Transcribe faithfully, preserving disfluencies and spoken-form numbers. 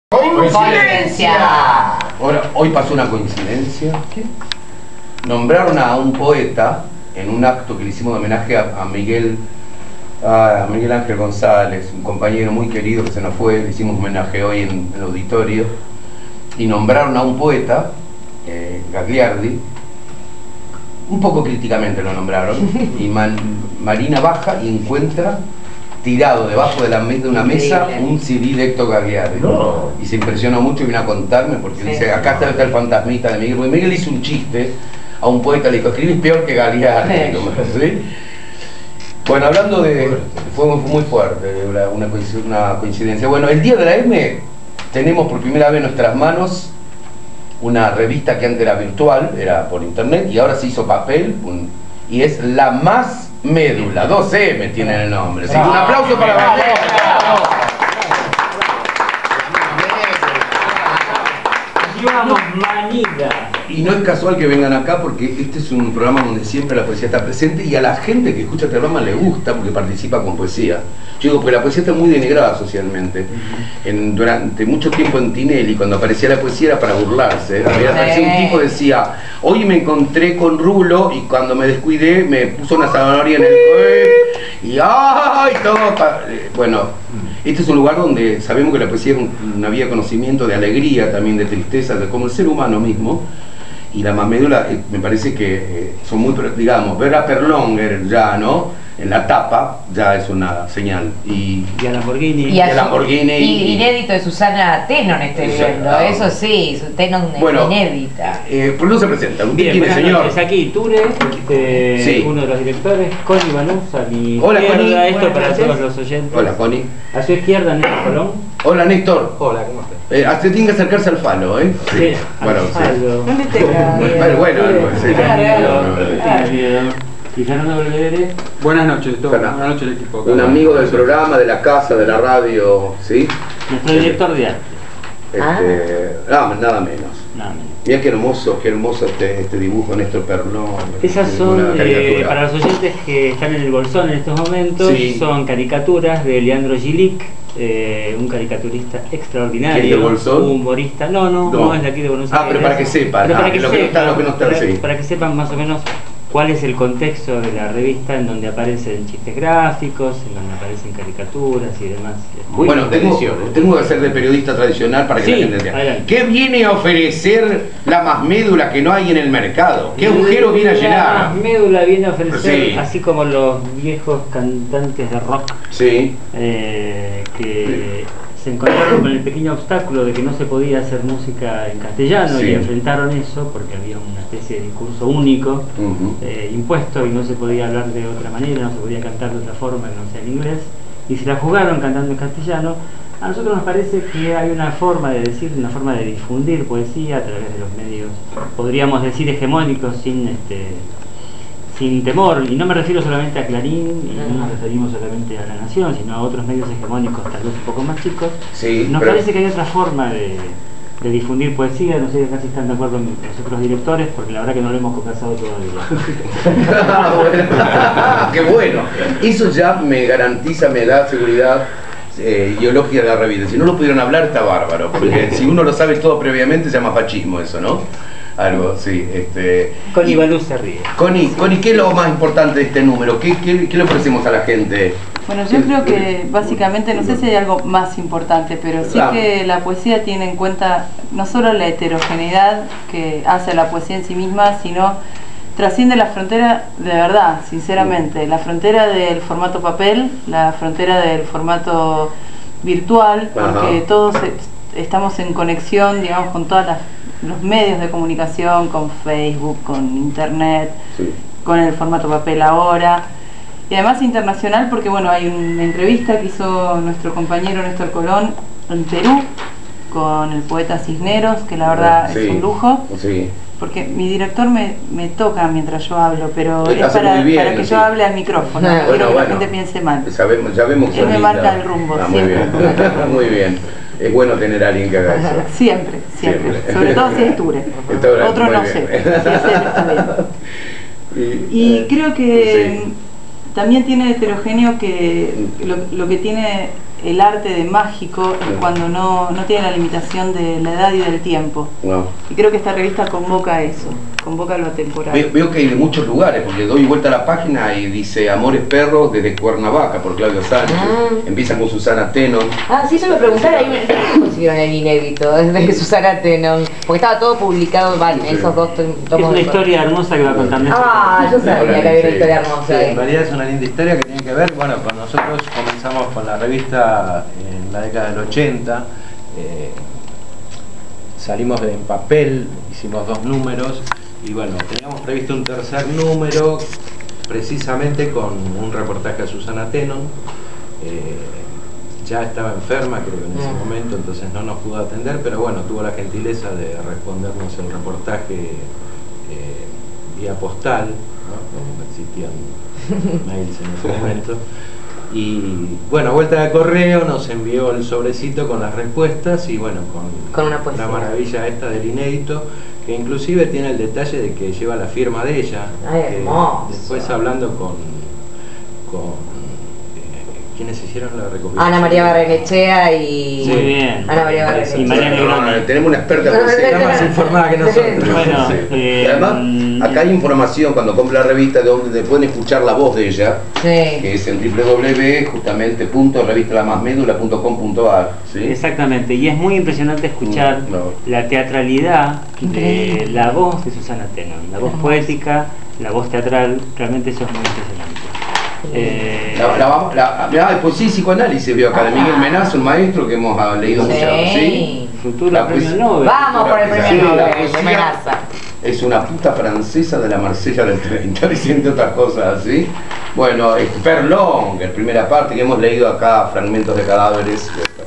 ¡Coincidencia! Ahora, hoy pasó una coincidencia. ¿Qué? Nombraron a un poeta en un acto que le hicimos de homenaje a, a Miguel a Miguel Ángel González, un compañero muy querido que se nos fue. Le hicimos homenaje hoy en, en el auditorio y nombraron a un poeta, eh, Gagliardi, un poco críticamente lo nombraron, y Man, Marina baja y encuentra tirado debajo de, la, de una mesa un C D de Héctor Gagliardi. No. Y se impresionó mucho y vino a contarme porque sí, dice, acá está el fantasmita de Miguel. Porque Miguel hizo un chiste a un poeta, le dijo, escribís peor que Gagliardi. ¿Sí? Bueno, hablando de... fue muy fuerte, una, una coincidencia. Bueno, el día de la M tenemos por primera vez en nuestras manos una revista que antes era virtual, era por internet, y ahora se hizo papel, un, y es La Más Médula, dos eme tiene el nombre. Así que un aplauso para la Llevamos manida. Y no es casual que vengan acá porque este es un programa donde siempre la poesía está presente y a la gente que escucha este programa le gusta porque participa con poesía. Yo digo, porque la poesía está muy denigrada socialmente. En, durante mucho tiempo en Tinelli, cuando aparecía la poesía era para burlarse. Aparecía un tipo que decía, hoy me encontré con Rulo y cuando me descuidé me puso una zanahoria en el cuello y ¡ay! Todo pa... Bueno, este es un lugar donde sabemos que la poesía es una vía de conocimiento, de alegría, también de tristeza, de como el ser humano mismo. Y La Más Médula, eh, me parece que eh, son muy, digamos, ver a Perlonger ya, ¿no? En la tapa, ya es una señal. Y, y a Lamborghini. Y, a y a Lamborghini. Y, y inédito de Susana Tenon estoy viendo, ah, eso sí, su Tenon bueno, inédita. Eh, ¿Por qué no se presenta? Bien, ¿Quién es, señor? Es aquí Ture, este, sí. uno de los directores, Connie Banús, a mi Hola, izquierda, Connie. esto Buenas para noches. todos los oyentes. Hola, Connie. A su izquierda, Néstor Colón. Hola, Néstor. Hola, ¿cómo estás? Eh, usted tiene que acercarse al falo, ¿eh? Sí, sí. Bueno, sí. No le tenga miedo. Bueno, bueno, algo, sí. Tiene miedo. Y Fernando Belvedere. Buenas noches, todo. Fernando. Buenas noches, el equipo. Un amigo del programa, de la casa, de la radio, ¿sí? Nuestro director de arte. Este, ah. Nada menos. Nada menos. Mirá qué hermoso, qué hermoso este, este dibujo, Néstor Perlón. Esas son, eh, para los oyentes que están en el bolsón en estos momentos, sí. son caricaturas de Leandro Gilic, eh, un caricaturista extraordinario, ¿Quién de Bolsón? humorista. No, no, no, no, es de aquí de Buenos ah, Aires. pero para que sepan, Pero para ah, que lo, que no está, lo que no está, para, sí. para que sepan más o menos cuál es el contexto de la revista, en donde aparecen chistes gráficos, en donde aparecen caricaturas y demás. Muy bueno, tengo, tengo que hacer de periodista tradicional para que sí, la gente entienda. adelante. ¿Qué viene a ofrecer La Más Médula que no hay en el mercado? ¿Qué agujero viene a La llenar? Más Médula viene a ofrecer, Sí. así como los viejos cantantes de rock, Sí. eh, que se encontraron con el pequeño obstáculo de que no se podía hacer música en castellano, Sí. y enfrentaron eso porque había una especie de discurso único, Uh-huh. eh, impuesto, y no se podía hablar de otra manera, no se podía cantar de otra forma que no sea en inglés, y se la jugaron cantando en castellano. A nosotros nos parece que hay una forma de decir, una forma de difundir poesía a través de los medios, podríamos decir hegemónicos, sin este sin temor, y no me refiero solamente a Clarín, y no nos referimos solamente a La Nación, sino a otros medios hegemónicos tal vez un poco más chicos. Sí, Nos pero... parece que hay otra forma de, de difundir poesía, no sé si están de acuerdo los otros directores, porque la verdad que no lo hemos conversado todavía. ¡Qué bueno! Eso ya me garantiza, me da seguridad eh, ideológica de la revista. Si no lo pudieron hablar está bárbaro, porque si uno lo sabe todo previamente se llama fascismo eso, ¿no? Algo, sí. Este, Connie Banús se ríe. Connie, Connie, ¿qué es lo más importante de este número? ¿Qué, qué, qué le ofrecemos a la gente? Bueno, yo creo que básicamente, no sé si hay algo más importante, pero sí que la poesía tiene en cuenta no solo la heterogeneidad que hace la poesía en sí misma, sino trasciende la frontera de verdad, sinceramente, la frontera del formato papel, la frontera del formato virtual, porque Ajá. todos estamos en conexión, digamos, con todas las los medios de comunicación, con Facebook, con internet, sí. con el formato papel ahora, y además internacional porque bueno, hay una entrevista que hizo nuestro compañero Néstor Colón en Perú con el poeta Cisneros, que la verdad sí. es un lujo, sí. porque mi director me, me toca mientras yo hablo, pero es para, bien, para que sí. yo hable al micrófono, no, no quiero bueno, que bueno. la gente piense mal. Sabemos, ya vemos Él me marca el rumbo, ah, muy bien. Muy bien. Es bueno tener a alguien que haga eso. Siempre, siempre. siempre. Sobre todo si es Ture. Otro no bien. sé, pero si es él está bien. Y, y eh, creo que sí. también tiene heterogéneo que lo, lo que tiene el arte de mágico es cuando no, no tiene la limitación de la edad y del tiempo. Wow. Y creo que esta revista convoca eso, convoca lo atemporal. Veo, veo que hay de muchos lugares, porque doy vuelta a la página y dice Amores Perros desde Cuernavaca, por Claudio Sánchez. Ah. Empiezan con Susana Tenon. Ah, sí, yo me preguntaba ahí, ¿cómo consiguieron el inédito desde Susana Tenon? Porque estaba todo publicado, vale, en esos dos tomos. Es una historia hermosa que va a contar Néstor. Ah, yo sabía que había una historia hermosa Sí, ahí. en realidad es una linda historia que tiene que ver, bueno, con nosotros comenzamos con la revista en la década del ochenta, eh, salimos de, en papel, hicimos dos números y bueno, teníamos previsto un tercer número precisamente con un reportaje a Susana Tenon. eh, ya estaba enferma creo en ese Mm. momento, entonces no nos pudo atender, pero bueno, tuvo la gentileza de respondernos el reportaje eh, vía postal, ¿no? No existían mails en ese momento. Y bueno, a vuelta de correo nos envió el sobrecito con las respuestas y bueno, con, Con una poesía. la maravilla esta del inédito, que inclusive tiene el detalle de que lleva la firma de ella. Ay, que hermoso. después hablando con, con eh, quienes hicieron la recopilación. Ana María Barrenechea y... Muy bien. Ana María Y Barrenechea. María Negroni. No, tenemos una experta No, no, poesía. no, Está más informada que nosotros. Bueno, Sí. eh, Y además, acá hay información cuando compra la revista de donde pueden escuchar la voz de ella, Sí. que es en doble u doble u doble u justamente punto revista la más médula punto com punto a r. ¿sí? Exactamente, y es muy impresionante escuchar Mm, no. la teatralidad Qué de increíble. la voz de Susana Tenon, la voz Hermoso. poética, la voz teatral, realmente eso es muy impresionante. Eh, La, la, la, la, después sí, psicoanálisis veo acá de Miguel Ah. Menazo, un maestro que hemos ah, leído mucho. ¿sí? Sí. futuro La premio poesía- Nobel. Vamos por el Sí, premio la Nobel, poesía- Menaza. Es una puta francesa de la Marsella del treinta, diciendo otras cosas así. Bueno, Ferlón, que es primera parte, que hemos leído acá, fragmentos de cadáveres.